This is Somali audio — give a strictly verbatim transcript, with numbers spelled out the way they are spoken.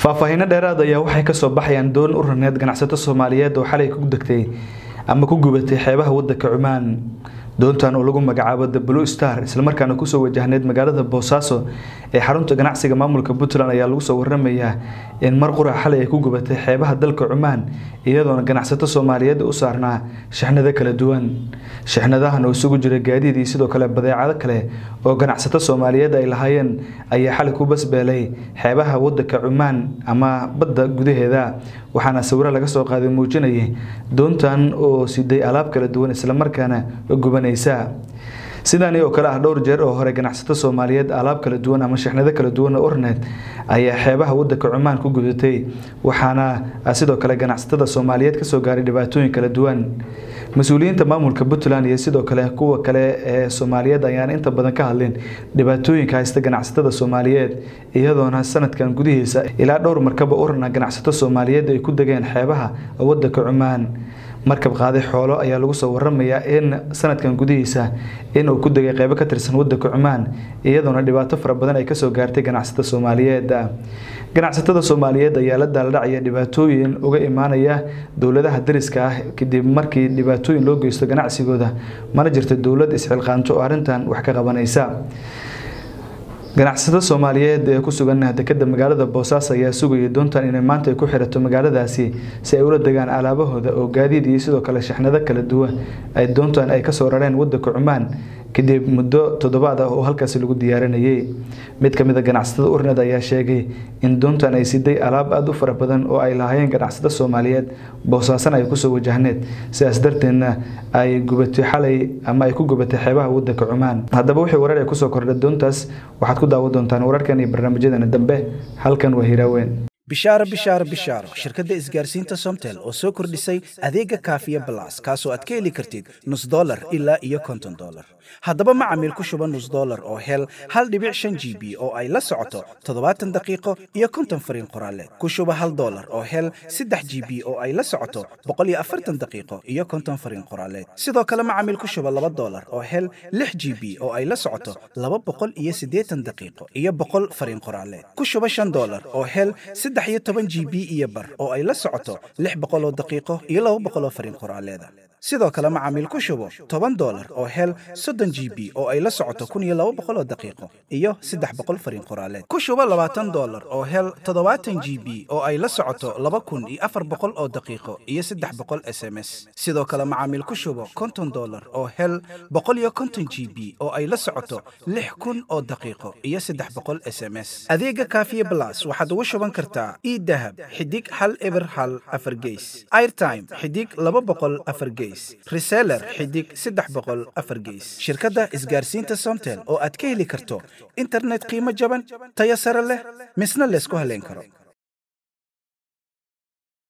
faahfaahinno dheeraad ah ayaa waxay ka soo baxayaan doon u raneed ganacsato Soomaaliyeed oo xalay ku degtay ama ku gubatay xeebaha waddanka Cumaan. doontan oo lagu magacaabo The Blue Star isla markaana ku soo wajahneed magaalada Boosaaso ee xarunta ganacsiga maamulka Puntland ayaa lagu soo waramayaa in mar qura xalay ay ku gubatay xeebaha dalka Cumaan iyadoo ganacsato Soomaaliyeed u saarnaa shaxnado kala duwan. shaxnadahan oo isugu jira gaadiid iyo sidoo kale badeecado kale oo ganacsato Soomaaliyeed ay lahaayeen ayaa xalay ku basbeelay xeebaha waddanka Cumaan ama badda gudaheeda waxaana sawir laga soo qaaday muujinayay doontan oo siday alaab kala duwan isla markaana gubanaysa sidaan oo kale ah dhowr jeer oo hore ganacsato Soomaaliyeed alaab kala duwan ama shaxnado kala duwan oo orneed ayaa xeebaha waddanka Cumaan ku gudatay waxaana sidoo kale ganacsatada Soomaaliyeed ka soo gaaray dhibaatooyin kala duwan. mas'uuliyiinta maamulka Puntland iyo sidoo kale kuwa kale ee Soomaaliyeed ayaan inta badan ka hadlin dhibaatooyinka haysta ganacsatada Soomaaliyeed iyadoona sanadkan gudihiisa ilaa dhowr markaba orna ganacsato Soomaaliyeed ay ku dageen xeebaha waddanka Cumaan. markab qaaday xoolo ayaa lagu soo waramayaa in sanadkan gudihiisa in uu ku dagay qaybo ka tirsan waddanka Cumaan iyadoona dhibaato fara badan ay ka soo gaartay ganacsatada Soomaaliyeed. ganacsatada Soomaaliyeed ayaa la daalacaya dhibaatooyin uga imaanaya dawladaha dariska ah kadib markii dhibaatooyin loo geysto ganacsigooda mana jirto dawlad isxilqaanto oo arintan wax ka qabanaysa. ganacsatada Soomaaliyeed ee ku sugan dekedda magaalada Boosaaso ayaa sugayay doontan inay maanta ay ku xirato magaaladaasi si ay ula degaan alaabahooda oo gaadiid iyo sidoo kale shaxnado kala duwan ay doontan ay ka soo rareen waddanka Cumaan kadib muddo toddobaad ah oo halkaas lagu diyaarinayay. mid ka mid ah ganacsatada Urneed ayaa sheegay in doontan ay siday alaab aad u fara badan oo ay lahaayeen ganacsatada Soomaaliyeed Boosaasan ay ku soo wajahneed sidaas darteedna ay gubatay xalay ama ay ku gubatay xeebaha waddanka Cumaan. haddaba wixii warar ay ku soo kordhay doontaas waxaad ku daawan doontaan wararkan iyo barnaamijyadeena dambe halkan waa Hiiraaweyn. bishaaro bishaaro bishaaro shirkadda isgaarsiinta Somtel oo soo kordhisay adeega Kaafiya Plus kaasoo aad ka heli kartid nus dollar ilaa iyo konton dollar. haddaba macaamiil ku shuba nus dollar oo hel hal dhibic shan G B oo ay la socoto toddobaatan daqiiqo iyo konton fariin qoraaleed. ku shuba hal dollar oo hel saddex G B oo ay la socoto boqol iyo afartan daqiiqo iyo konton fariin qoraaleed. sidoo kale macaamiil ku shuba laba dollar oo hel lix G B oo ay la socoto laba boqol iyo siddeetan daqiiqo iyo boqol fariin qoraaleed. ku shuba shan dollar oo hel saddex iyo toban G B iyo bar oo ay la socoto lix boqol oo daqiiqo iyo laba boqol oo fariin qoraaleed. sidoo kale macaamiil ku shubo toban dollar oo hel soddon G B oo ay la socoto kun iyo laba boqol oo daqiiqo iyo saddex boqol fariin qoraaleed. ku shubo labaatan dollar oo hel toddobaatan G B oo ay la socoto laba kun iyo afar boqol oo daqiiqo iyo saddex boqol S M S. sidoo kale macaamiil ku shubo konton dollar oo hel boqol iyo konton G B oo ay la socoto lix kun oo daqiiqo iyo saddex boqol S M S. adeega Kaafiya Plus waxaad ugu shuban kartaa e-dahab xidig hal eber hal afar gees, airtime xidig laba boqol afar gees, reseller xidig saddex boqol afar gees. shirkadda isgaarsiinta Somtel oo aad ka heli karto internet qiimo jaban tayo sare leh misna la isku haleyn karo.